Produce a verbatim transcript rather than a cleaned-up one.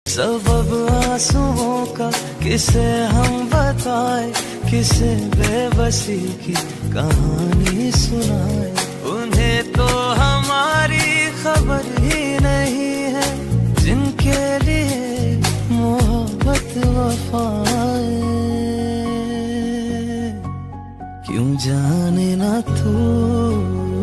सबब आंसुओं का किसे हम बताए, किसे बेबसी की कहानी सुनाए। उन्हें तो हमारी खबर ही नहीं है, जिनके लिए मोहब्बत वफाए। क्यों जाने ना तू